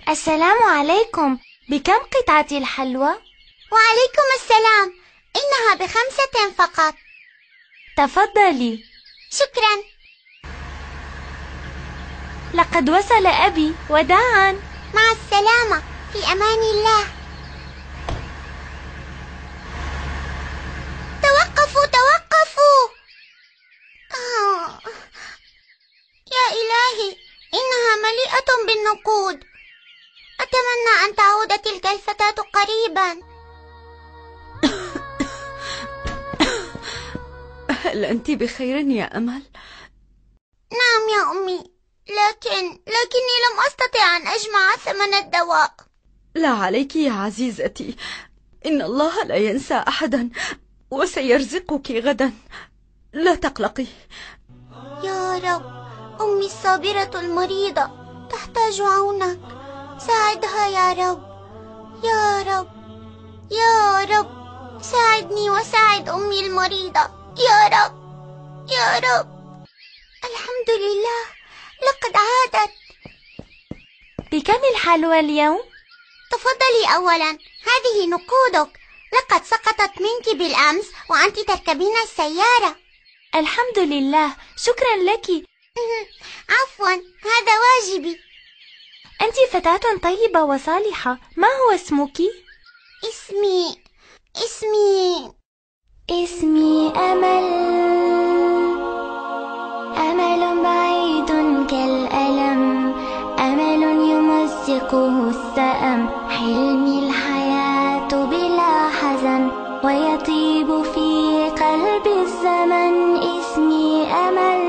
السلام عليكم، بكم قطعة الحلوى؟ وعليكم السلام، إنها ب5 فقط. تفضلي. شكرا. لقد وصل أبي، وداعا. مع السلامة، في أمان الله. توقفوا توقفوا. يا إلهي، إنها مليئة بالنقود. أتمنى أن تعود تلك الفتاة قريبا. هل أنت بخير يا أمل؟ نعم يا أمي، لكني لم أستطع أن أجمع ثمن الدواء. لا عليك يا عزيزتي، إن الله لا ينسى أحدا، وسيرزقك غدا، لا تقلقي. يا رب، أمي الصابرة المريضة تحتاج عونك، ساعدها يا رب. يا رب يا رب، ساعدني وساعد أمي المريضة يا رب. يا رب. الحمد لله، لقد عادت. بكم الحلوى اليوم؟ تفضلي. أولا، هذه نقودك، لقد سقطت منك بالأمس وأنت تركبين السيارة. الحمد لله، شكرا لك. عفوا، هذا واجبي. أنت فتاة طيبة وصالحة، ما هو اسمك؟ اسمي أمل. أمل بعيد كالألم، أمل يمزقه السأم، حلمي الحياة بلا حزن، ويطيب في قلب الزمن. اسمي أمل.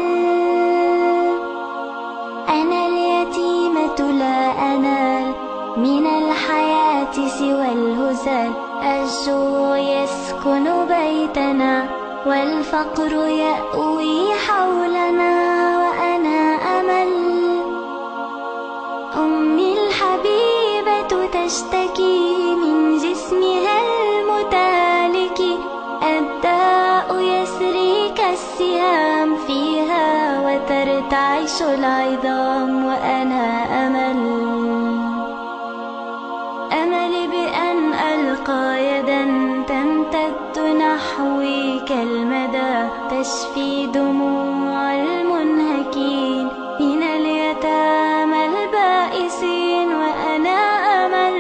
أنا اليتيمة لا أنال من الحياة سوى الهزال، الجوع يسكن بيتنا والفقر يأوي حولنا، وأنا أمل. أمي الحبيبة تشتكي من جسمها المتهالك، الداء يسري كالسهام فيها وترتعش العظام، وأنا أمل. أمل بأن ألقى يدا تمتد نحوي كالمدى، تشفي دموع المنهكين من اليتامى البائسين، وأنا أمل.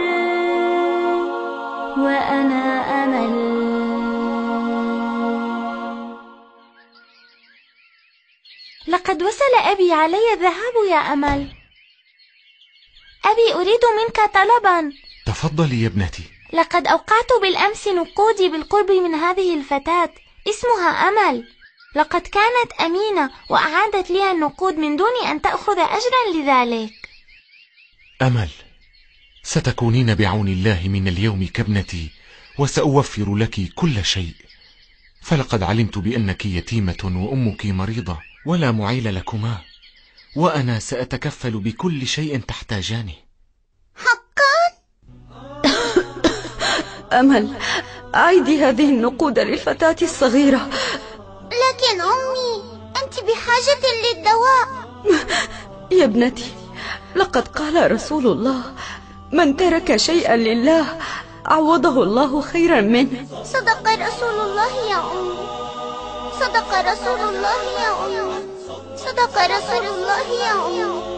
لقد وصل أبي، علي الذهاب يا أمل. أبي، أريد منك طلبا. تفضلي يا ابنتي. لقد أوقعت بالأمس نقودي بالقرب من هذه الفتاة، اسمها أمل. لقد كانت أمينة وأعادت لي النقود من دون أن تأخذ أجرا لذلك. أمل، ستكونين بعون الله من اليوم كابنتي، وسأوفر لك كل شيء، فلقد علمت بأنك يتيمة وأمك مريضة ولا معيل لكما، وأنا سأتكفل بكل شيء تحتاجانه. حقا؟ أمل، أعيدي هذه النقود للفتاة الصغيرة. لكن أمي، أنت بحاجة للدواء. يا ابنتي، لقد قال رسول الله: من ترك شيئا لله عوضه الله خيرا منه. صدق رسول الله يا أمي، صدق رسول الله يا أمي، صدق رسول الله يا أمي.